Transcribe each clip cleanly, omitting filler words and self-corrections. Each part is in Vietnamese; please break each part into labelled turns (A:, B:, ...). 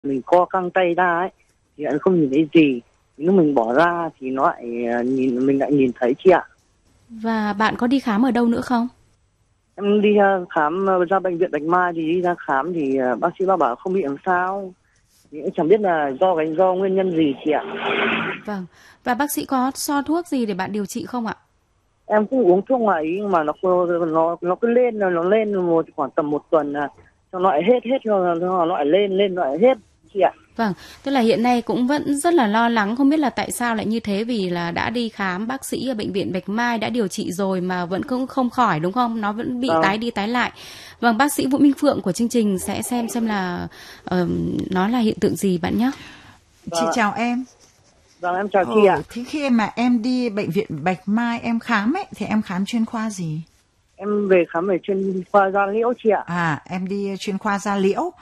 A: mình co căng tay ra ấy thì lại không nhìn thấy gì. Nếu mình bỏ ra thì nó lại mình lại nhìn thấy chị ạ.
B: Và bạn có đi khám ở đâu nữa không?
A: Em đi khám ra bệnh viện Bạch Mai thì đi ra khám thì bác sĩ bảo không bị làm sao. Thì cũng chẳng biết là do nguyên nhân gì chị ạ.
B: Vâng. Và bác sĩ có so thuốc gì để bạn điều trị không ạ?
A: Em cũng uống thuốc ngoài ý nhưng mà nó cứ lên khoảng tầm một tuần là nó lại hết rồi nó lại lên lại hết chị ạ.
B: Vâng, tức là hiện nay cũng vẫn rất là lo lắng, không biết là tại sao lại như thế, vì là đã đi khám bác sĩ ở bệnh viện Bạch Mai, đã điều trị rồi mà vẫn cũng không khỏi đúng không? Nó vẫn bị tái đi tái lại. Vâng, bác sĩ Vũ Minh Phượng của chương trình sẽ xem là nó là hiện tượng gì bạn nhé.
C: Chị chào em.
A: Vâng, em chào chị ạ.
C: Thế khi mà em đi bệnh viện Bạch Mai em khám ấy thì em khám chuyên khoa gì?
A: Em về khám về chuyên khoa da liễu chị ạ.
C: Em đi chuyên khoa da liễu.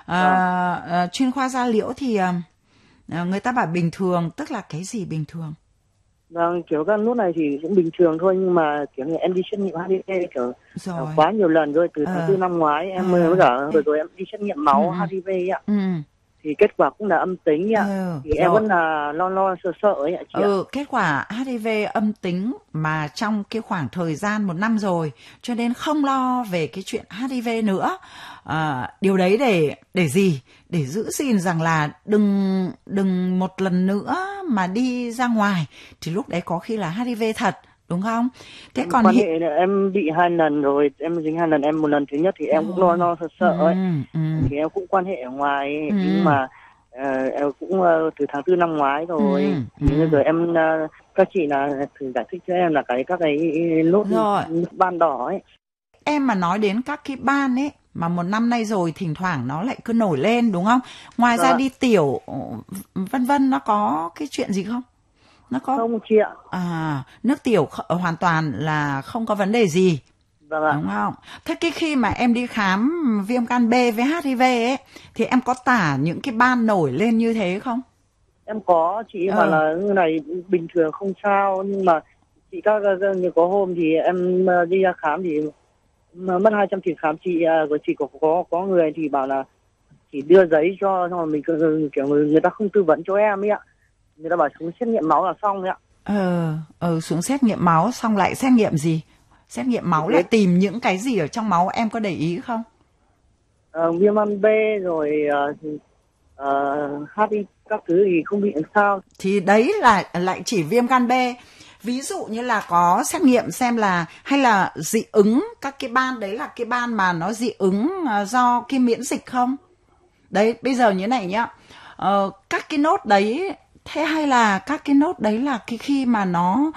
C: Chuyên khoa da liễu thì người ta bảo bình thường, tức là cái gì bình thường?
A: Vâng, kiểu các nốt này thì cũng bình thường thôi, nhưng mà kiểu như em đi xét nghiệm HIV kiểu quá nhiều lần rồi, từ tháng 4 năm ngoái em mới cả rồi em đi xét nghiệm máu HIV ạ. Thì kết quả cũng là âm tính ạ. Thì em vẫn là lo sợ ấy ạ chị ạ.
C: Kết quả HIV âm tính mà trong cái khoảng thời gian 1 năm rồi, cho nên không lo về cái chuyện HIV nữa. Điều đấy để gì? Để giữ gìn rằng là đừng một lần nữa mà đi ra ngoài thì lúc đấy có khi là HIV thật, đúng không? Thế còn
A: quan hệ em bị 2 lần rồi, em dính 2 lần, em một lần thứ nhất thì em cũng lo sợ ấy. Thì em cũng quan hệ ở ngoài ấy. Nhưng mà em cũng từ tháng 4 năm ngoái rồi. Thì bây giờ em các chị là thử giải thích cho em là các cái nốt ban đỏ ấy.
C: Em mà nói đến các cái ban ấy mà 1 năm nay rồi thỉnh thoảng nó lại cứ nổi lên, đúng không? Ngoài ra đi tiểu vân vân, nó có cái chuyện gì không? Nó có
A: không chị ạ.
C: Nước tiểu hoàn toàn là không có vấn đề gì.
A: Vâng ạ.
C: Đúng không? Thế khi mà em đi khám viêm gan B với HIV ấy thì em có tả những cái ban nổi lên như thế không?
A: Em có, chị bảo là như này bình thường không sao, nhưng mà chị như có hôm thì em đi ra khám thì mất 200 tiền khám, chị có người thì bảo là chỉ đưa giấy cho, xong rồi mình kiểu người ta không tư vấn cho em ấy ạ. Người ta bảo xuống xét nghiệm máu là xong đấy ạ.
C: Xuống xét nghiệm máu xong lại xét nghiệm gì? Xét nghiệm máu lại tìm những cái gì ở trong máu, em có để ý không?
A: Viêm gan B rồi HIV các thứ thì không bị làm sao.
C: Thì đấy là lại chỉ viêm gan B. Ví dụ như là có xét nghiệm xem là hay là dị ứng, các cái ban đấy là cái ban mà nó dị ứng do cái miễn dịch không? Đấy, bây giờ như này nhá. Các cái nốt đấy, thế hay là các cái nốt đấy là cái khi mà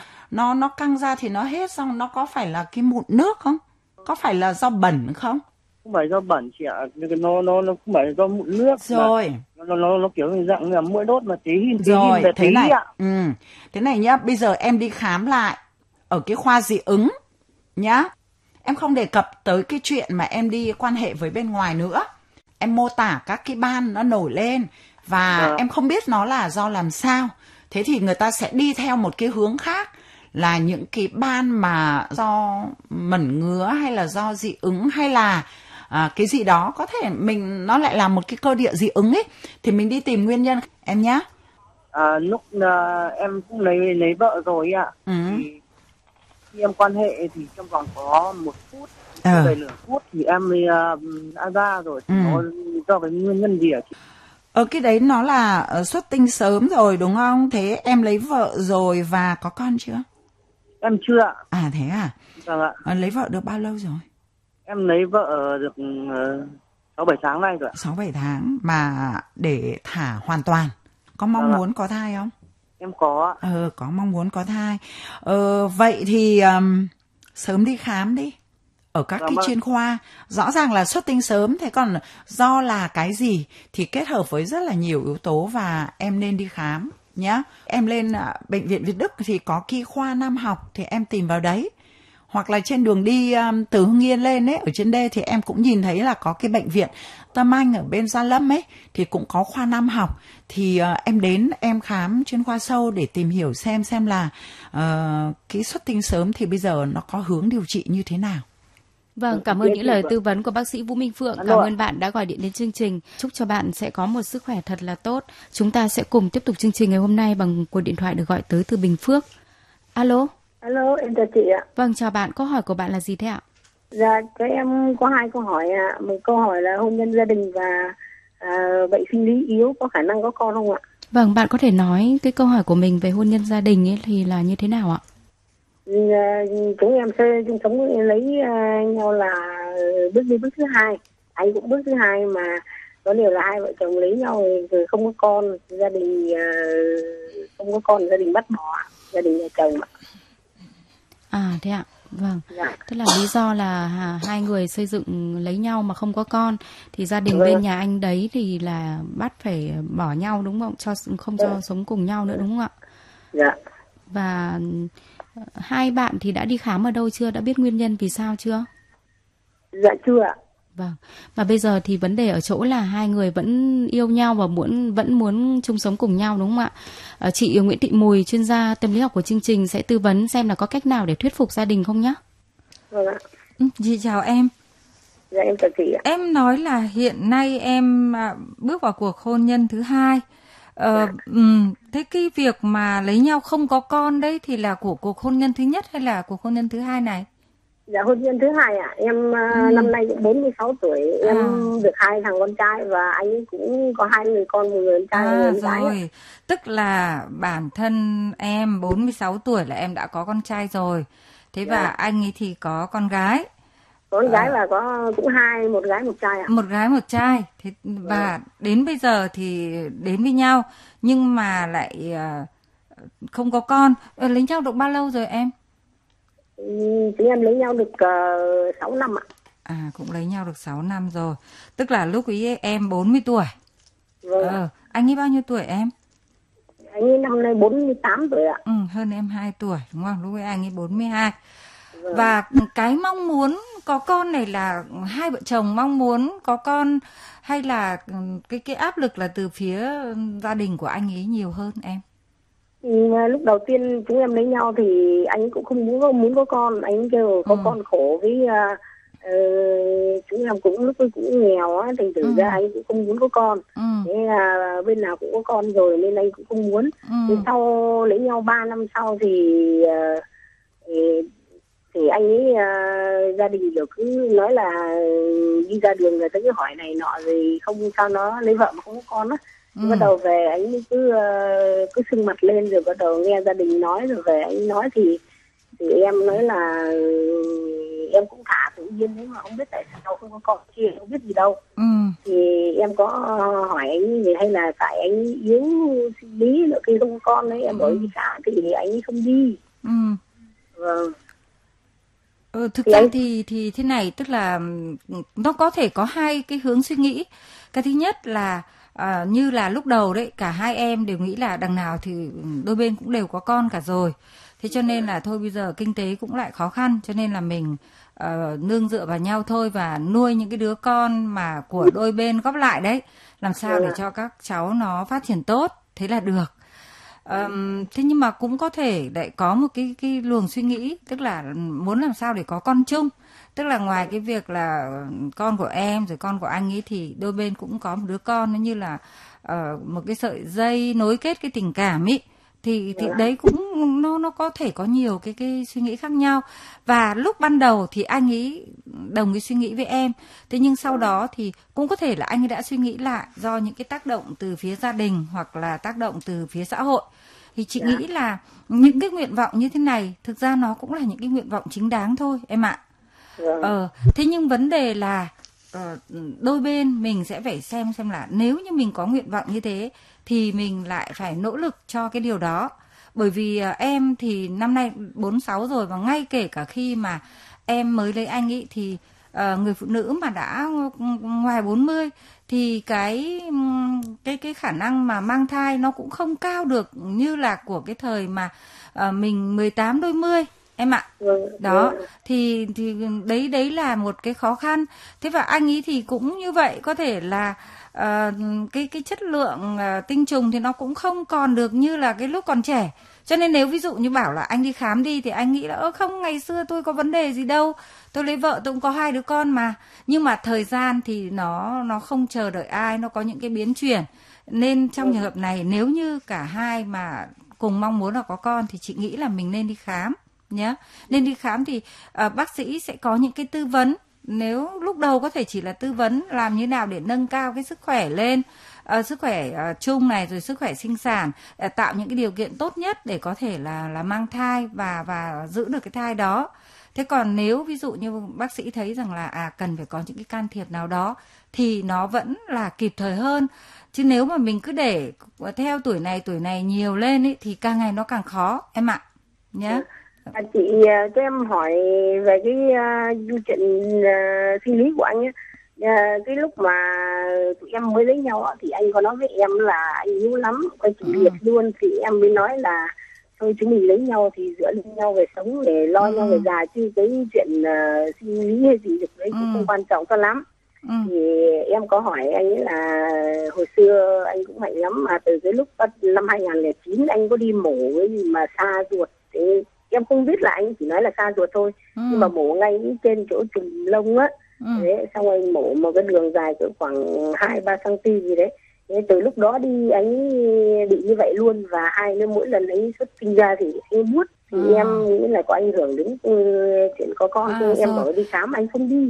C: nó căng ra thì nó hết, xong nó có phải là cái mụn nước không? Có phải là do bẩn không?
A: Không phải do bẩn chị ạ, nó không phải do mụn nước
C: rồi.
A: Nó kiểu dạng là mũi đốt mà tí hin
C: về thế này
A: ạ.
C: Thế này nhá, bây giờ em đi khám lại ở cái khoa dị ứng nhá. Em không đề cập tới cái chuyện mà em đi quan hệ với bên ngoài nữa. Em mô tả các cái ban nó nổi lên và em không biết nó là do làm sao. Thế thì người ta sẽ đi theo một cái hướng khác, là những cái ban mà do mẩn ngứa hay là do dị ứng hay là cái gì đó, có thể nó lại là một cái cơ địa dị ứng ấy, thì mình đi tìm nguyên nhân em nhá.
A: Lúc em cũng lấy vợ rồi ạ. Thì khi em quan hệ thì trong vòng có 1 phút, về nửa phút thì em mới đã ra rồi. Nó do cái nguyên nhân gì ạ chị?
C: Cái đấy nó là xuất tinh sớm rồi đúng không? Thế em lấy vợ rồi và có con chưa?
A: Em chưa ạ.
C: Thế à?
A: Vâng ạ.
C: Lấy vợ được bao lâu rồi?
A: Em lấy vợ được 6-7 tháng nay rồi ạ.
C: 6-7 tháng mà để thả hoàn toàn. Có mong muốn có thai không?
A: Em có ạ.
C: Có mong muốn có thai. Vậy thì sớm đi khám đi. Ở các cái chuyên khoa, rõ ràng là xuất tinh sớm, thế còn do là cái gì thì kết hợp với rất là nhiều yếu tố và em nên đi khám nhá. Em lên bệnh viện Việt Đức thì có y khoa Nam học thì em tìm vào đấy. Hoặc là trên đường đi từ Hưng Yên lên ấy, ở trên đê thì em cũng nhìn thấy là có cái bệnh viện Tâm Anh ở bên Gia Lâm ấy, thì cũng có khoa Nam học. Thì em đến em khám chuyên khoa sâu để tìm hiểu xem là cái xuất tinh sớm thì bây giờ nó có hướng điều trị như thế nào
B: Vâng, cảm ơn những lời tư vấn của bác sĩ Vũ Minh Phượng. Cảm ơn bạn đã gọi điện đến chương trình. Chúc cho bạn sẽ có một sức khỏe thật là tốt. Chúng ta sẽ cùng tiếp tục chương trình ngày hôm nay bằng cuộc điện thoại được gọi tới từ Bình Phước. Alo.
D: Alo, em chào chị ạ.
B: Vâng, chào bạn. Câu hỏi của bạn là gì thế ạ?
D: Dạ, cho em có 2 câu hỏi ạ. Một câu hỏi là hôn nhân gia đình và bệnh sinh lý yếu có khả năng có con không ạ?
B: Vâng, bạn có thể nói cái câu hỏi của mình về hôn nhân gia đình ấy thì là như thế nào ạ?
D: Chúng em sẽ chung sống lấy nhau là bước đi bước thứ 2. Anh cũng bước thứ 2 mà có điều là hai vợ chồng lấy nhau rồi không có con, gia đình không có con, gia đình bắt bỏ, gia đình nhà chồng ạ.
B: À thế ạ. Vâng.
D: Dạ.
B: Tức là lý do là hai người xây dựng lấy nhau mà không có con thì gia đình bên nhà anh đấy thì là bắt phải bỏ nhau đúng không? Không cho sống cùng nhau nữa đúng không ạ?
D: Dạ.
B: Và hai bạn thì đã đi khám ở đâu chưa? Đã biết nguyên nhân vì sao chưa?
D: Dạ chưa ạ.
B: Vâng. Và bây giờ thì vấn đề ở chỗ là hai người vẫn yêu nhau và vẫn muốn chung sống cùng nhau đúng không ạ? Chị Nguyễn Thị Mùi, chuyên gia tâm lý học của chương trình sẽ tư vấn xem là có cách nào để thuyết phục gia đình không nhé?
D: Vâng ạ.
C: Chị chào em.
D: Dạ em chào chị ạ.
C: Em nói là hiện nay em bước vào cuộc hôn nhân thứ 2. Thế cái việc mà lấy nhau không có con đấy thì là của cuộc hôn nhân thứ nhất hay là cuộc hôn nhân thứ 2 này?
D: Dạ hôn nhân thứ 2 ạ. Em năm nay cũng 46 tuổi, em được 2 thằng con trai và anh ấy cũng có 2 người con, một người con trai, một người con gái.
C: Rồi, tức là bản thân em 46 tuổi là em đã có con trai rồi. Thế và anh ấy thì có con gái.
D: Con gái là có cũng 2, một gái một trai ạ.
C: Một gái một trai. Thế và đến bây giờ thì đến với nhau nhưng mà lại không có con. Lấy nhau được bao lâu rồi em?
D: Chúng em lấy nhau được 6 năm ạ.
C: À, cũng lấy nhau được 6 năm rồi. Tức là lúc ấy em 40 tuổi.
D: Vâng.
C: Anh ấy bao nhiêu tuổi em?
D: Anh ấy năm nay 48 tuổi ạ.
C: Hơn em 2 tuổi, đúng không? Lúc ấy anh ấy 42. Và cái mong muốn có con này là hai vợ chồng mong muốn có con hay là cái áp lực là từ phía gia đình của anh ấy nhiều hơn em?
D: Lúc đầu tiên chúng em lấy nhau thì anh cũng không muốn có con, anh kêu có con khổ với chúng em cũng lúc ấy cũng nghèo á, thành thử ra anh cũng không muốn có con. Thế là bên nào cũng có con rồi nên anh cũng không muốn. Thế sau lấy nhau 3 năm sau thì anh ấy gia đình đều cứ nói là đi ra đường người ta cứ hỏi này nọ rồi không sao nó lấy vợ mà không có con á. Bắt đầu về anh ấy cứ sưng mặt lên rồi bắt đầu nghe gia đình nói rồi về anh nói thì em nói là em cũng thả tự nhiên đấy mà không biết tại sao không có con kia, không biết gì đâu. Thì em có hỏi anh gì hay là tại anh yếu sinh lý nữa khi không có con đấy, em bảo đi cả thì anh ấy không đi. Vâng.
C: Thực ra thì thế này, tức là nó có thể có 2 cái hướng suy nghĩ. Cái thứ nhất là như là lúc đầu đấy, cả hai em đều nghĩ là đằng nào thì đôi bên cũng đều có con cả rồi. Thế cho nên là thôi bây giờ kinh tế cũng lại khó khăn, cho nên là mình nương dựa vào nhau thôi và nuôi những cái đứa con mà của đôi bên góp lại đấy, làm sao để cho các cháu nó phát triển tốt, thế là được. Thế nhưng mà cũng có thể lại có một cái luồng suy nghĩ, tức là muốn làm sao để có con chung. Tức là ngoài cái việc là con của em rồi con của anh ấy thì đôi bên cũng có một đứa con, nó như là một cái sợi dây nối kết cái tình cảm ấy. Thì đấy cũng nó có thể có nhiều cái suy nghĩ khác nhau. Và lúc ban đầu thì anh ấy đồng cái suy nghĩ với em. Thế nhưng sau đó thì cũng có thể là anh ấy đã suy nghĩ lại do những cái tác động từ phía gia đình hoặc là tác động từ phía xã hội. Thì chị nghĩ là những cái nguyện vọng như thế này thực ra nó cũng là những cái nguyện vọng chính đáng thôi em ạ. Thế nhưng vấn đề là đôi bên mình sẽ phải xem là nếu như mình có nguyện vọng như thế thì mình lại phải nỗ lực cho cái điều đó. Bởi vì em thì năm nay 46 rồi, và ngay kể cả khi mà em mới lấy anh ấy thì người phụ nữ mà đã ngoài 40 thì cái khả năng mà mang thai nó cũng không cao được như là của cái thời mà mình 18 đôi mươi em ạ. Đó thì đấy là một cái khó khăn. Thế và anh ấy thì cũng như vậy, có thể là
E: cái chất lượng tinh trùng thì nó cũng không còn được như là cái lúc còn trẻ. Cho nên nếu ví dụ như bảo là anh đi khám đi thì anh nghĩ là không, ngày xưa tôi có vấn đề gì đâu, tôi lấy vợ tôi cũng có 2 đứa con mà. Nhưng mà thời gian thì nó không chờ đợi ai, nó có những cái biến chuyển. Nên trong trường hợp này nếu như cả hai mà cùng mong muốn là có con thì chị nghĩ là mình nên đi khám nhé. Nên đi khám thì bác sĩ sẽ có những cái tư vấn. Nếu lúc đầu có thể chỉ là tư vấn làm như nào để nâng cao cái sức khỏe lên, sức khỏe chung này, rồi sức khỏe sinh sản, tạo những cái điều kiện tốt nhất để có thể là mang thai và giữ được cái thai đó. Thế còn nếu ví dụ như bác sĩ thấy rằng là cần phải có những cái can thiệp nào đó thì nó vẫn là kịp thời hơn. Chứ nếu mà mình cứ để theo tuổi này nhiều lên ý, thì càng ngày nó càng khó em ạ. Nhé.
D: Chị cho em hỏi về cái chuyện sinh lý của anh ấy. Cái lúc mà tụi em mới lấy nhau thì anh có nói với em là anh yêu lắm, quay chị liệt luôn, thì em mới nói là thôi chúng mình lấy nhau thì dựa lên nhau về sống để lo nhau về già, chứ cái chuyện sinh lý hay gì được đấy cũng không quan trọng cho lắm. Thì em có hỏi anh ấy là hồi xưa anh cũng mạnh lắm, mà từ cái lúc năm 2009 anh có đi mổ với mà xa ruột, thì em không biết là anh chỉ nói là xa ruột thôi, nhưng mà mổ ngay trên chỗ trùm lông á. Đấy, xong anh mổ một cái đường dài cỡ khoảng 2-3 cm gì đấy. Thế từ lúc đó đi anh bị như vậy luôn, và hai nữa mỗi lần anh xuất sinh ra thì anh buốt, thì em nghĩ là có ảnh hưởng đến chuyện có con, thì em bảo đi khám anh không đi.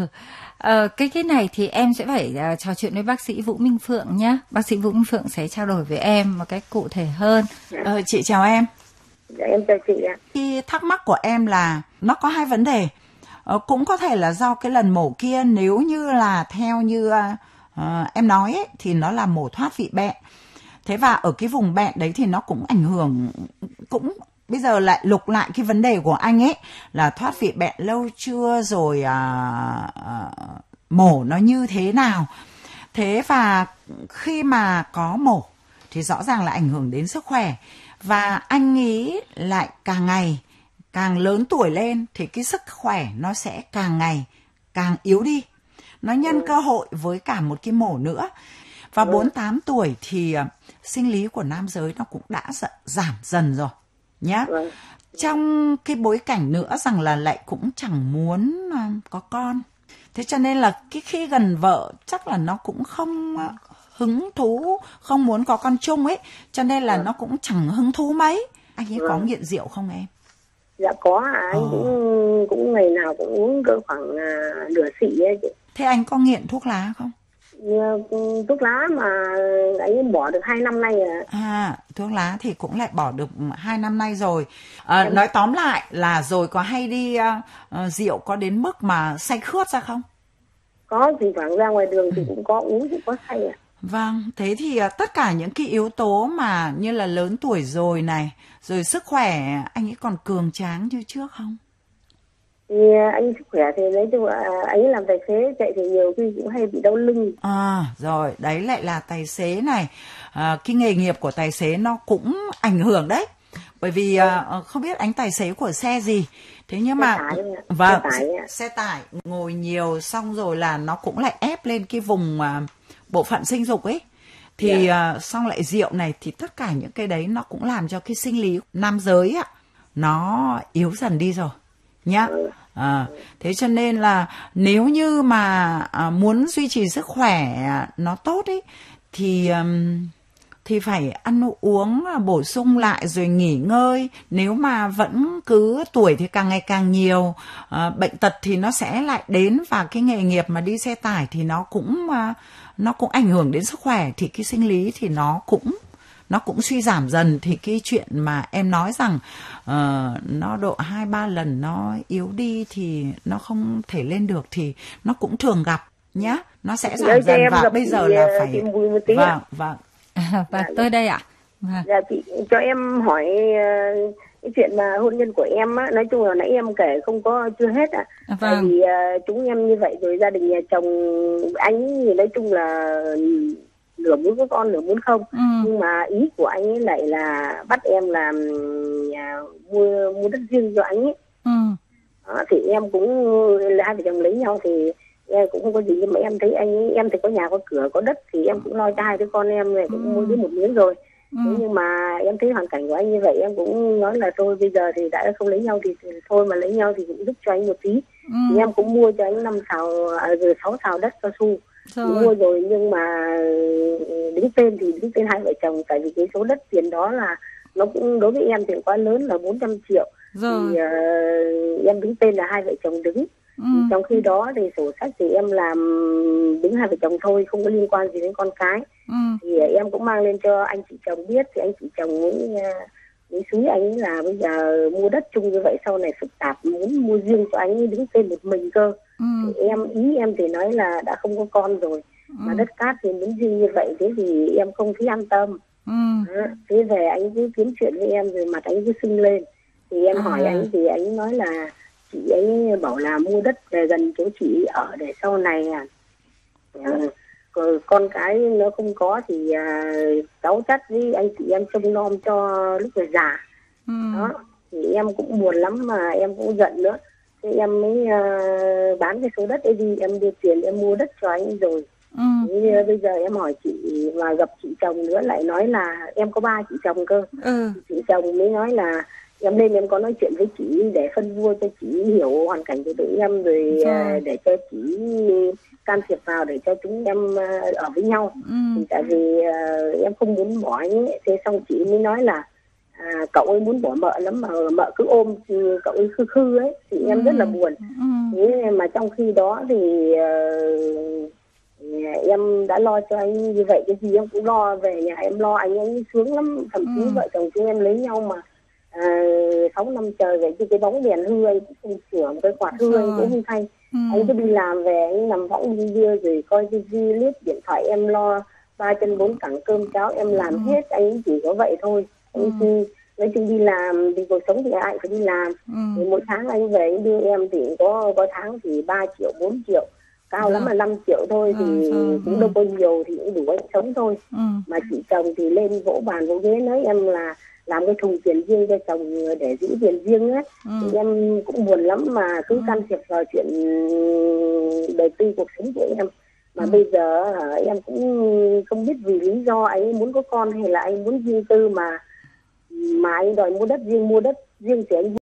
E: Cái này thì em sẽ phải trò chuyện với bác sĩ Vũ Minh Phượng nhé. Bác sĩ Vũ Minh Phượng sẽ trao đổi với em một cách cụ thể hơn.
C: Chị chào em.
D: Dạ, em chào chị ạ.
C: Cái thắc mắc của em là nó có 2 vấn đề. Cũng có thể là do cái lần mổ kia, nếu như là theo như em nói ấy, thì nó là mổ thoát vị bẹn. Thế và ở cái vùng bẹn đấy thì nó cũng ảnh hưởng, cũng bây giờ lại lục lại cái vấn đề của anh ấy là thoát vị bẹn lâu chưa, rồi mổ nó như thế nào. Thế và khi mà có mổ thì rõ ràng là ảnh hưởng đến sức khỏe. Và anh nghĩ lại càng ngày càng lớn tuổi lên thì cái sức khỏe nó sẽ càng ngày càng yếu đi. Nó nhân cơ hội với cả một cái mổ nữa. Và 48 tuổi thì sinh lý của nam giới nó cũng đã giảm dần rồi nhá. Trong cái bối cảnh nữa rằng là lại cũng chẳng muốn có con. Thế cho nên là cái khi gần vợ chắc là nó cũng không hứng thú, không muốn có con chung ấy, cho nên là nó cũng chẳng hứng thú mấy. Anh ấy có nghiện rượu không em?
D: Dạ có, anh cũng ngày nào cũng uống cỡ khoảng nửa xị ấy chị.
C: Thế anh có nghiện thuốc lá không?
D: Thuốc lá mà anh ấy bỏ được 2 năm nay rồi.
C: Thuốc lá thì cũng lại bỏ được 2 năm nay rồi. Nói tóm lại là rồi có hay đi rượu có đến mức mà say khướt ra không?
D: Có, thì thoảng ra ngoài đường thì cũng có uống, cũng có say ạ.
C: Vâng, thế thì tất cả những cái yếu tố mà như là lớn tuổi rồi này, rồi sức khỏe, anh ấy còn cường tráng như trước không?
D: Thì anh sức khỏe thì nói chung là anh ấy làm tài xế, chạy thì nhiều khi cũng hay bị đau lưng.
C: Rồi, đấy lại là tài xế này. Cái nghề nghiệp của tài xế nó cũng ảnh hưởng đấy. Bởi vì không biết anh tài xế của xe gì. Thế nhưng mà xe tải ngồi nhiều, xong rồi là nó cũng lại ép lên cái vùng bộ phận sinh dục ấy. Thì xong lại rượu này, thì tất cả những cái đấy nó cũng làm cho cái sinh lý nam giới nó yếu dần đi rồi nhá. Thế cho nên là nếu như mà muốn duy trì sức khỏe nó tốt ấy thì phải ăn uống bổ sung lại rồi nghỉ ngơi. Nếu mà vẫn cứ tuổi thì càng ngày càng nhiều, bệnh tật thì nó sẽ lại đến, và cái nghề nghiệp mà đi xe tải thì nó cũng ảnh hưởng đến sức khỏe, thì cái sinh lý thì nó cũng suy giảm dần. Thì cái chuyện mà em nói rằng nó độ 2-3 lần nó yếu đi thì nó không thể lên được thì nó cũng thường gặp nhá. Nó sẽ giảm dần, và bây giờ là phải vâng.
E: Tôi đây ạ.
D: Dạ chị cho em hỏi cái chuyện mà hôn nhân của em á, nói chung là nãy em kể chưa hết ạ. Tại vì chúng em như vậy rồi, gia đình nhà chồng anh thì nói chung là nửa muốn có con nửa muốn không. Nhưng mà ý của anh ấy lại là bắt em làm mua đất riêng cho anh ấy. Thì em cũng hai vợ chồng lấy nhau thì em cũng không có gì, nhưng mà em thấy em thì có nhà có cửa có đất thì em cũng lo cho hai đứa con em này, cũng mỗi đứa một miếng rồi. Thế nhưng mà em thấy hoàn cảnh của anh như vậy, em cũng nói là thôi bây giờ thì đã không lấy nhau thì thôi, mà lấy nhau thì cũng giúp cho anh một tí. Thì em cũng mua cho anh 6 sào đất cao su. Mua rồi nhưng mà đứng tên thì đứng tên hai vợ chồng, tại vì cái số đất tiền đó là nó cũng đối với em thì quá lớn, là 400 triệu. Thì em đứng tên là hai vợ chồng đứng. Trong khi đó thì sổ sách thì em làm đứng hai vợ chồng thôi, không có liên quan gì đến con cái. Thì em cũng mang lên cho anh chị chồng biết, thì anh chị chồng mới xúi anh ấy là bây giờ mua đất chung như vậy sau này phức tạp, muốn mua riêng cho anh ấy đứng tên một mình cơ. Thì ý em thì nói là đã không có con rồi mà đất cát thì muốn riêng như vậy, thế thì em không thấy an tâm. Thế về anh cứ kiếm chuyện với em rồi mặt anh cứ sưng lên. Thì em hỏi anh thì anh nói là chị ấy bảo là mua đất về gần chỗ chị ở để sau này con cái nó không có thì cháu chắc với anh chị em trông nom cho lúc về già. Đó thì em cũng buồn lắm mà em cũng giận nữa, thế em mới bán cái số đất ấy đi, em đưa tiền em mua đất cho anh rồi. Thế bây giờ em hỏi chị và gặp chị chồng nữa, lại nói là em có 3 chị chồng cơ. Chị chồng mới nói là em lên em có nói chuyện với chị để phân vua cho chị hiểu hoàn cảnh của tụi em rồi, để cho chị can thiệp vào để cho chúng em ở với nhau. Thì tại vì em không muốn bỏ anh ấy. Thế xong chị mới nói là cậu ấy muốn bỏ mợ lắm mà mợ cứ ôm cậu ấy khư khư ấy, thì em rất là buồn. Thế mà trong khi đó thì em đã lo cho anh như vậy, cái gì em cũng lo, về nhà em lo anh ấy sướng lắm. Thậm chí vợ chồng chúng em lấy nhau mà 6 năm trời vậy chứ cái bóng đèn hư anh cũng không sửa, một cái quạt hư anh cũng không thay. Anh cứ đi làm về anh nằm võng đi bia rồi coi tivi lướt điện thoại, em lo 3 chân 4 cẳng cơm cháo em làm hết, anh chỉ có vậy thôi. Anh nói chung đi làm thì cuộc sống thì ai phải đi làm. Thì mỗi tháng anh về anh đưa em thì có tháng thì 3 triệu 4 triệu, cao lắm là 5 triệu thôi, thì cũng đâu có nhiều thì cũng đủ anh sống thôi. Mà chị chồng thì lên vỗ bàn vỗ ghế nói em là làm cái thùng tiền riêng cho chồng để giữ tiền riêng á. Thì em cũng buồn lắm mà cứ can thiệp vào chuyện đời tư cuộc sống của em. Mà bây giờ em cũng không biết vì lý do anh muốn có con hay là anh muốn riêng tư mà anh đòi mua đất riêng thì anh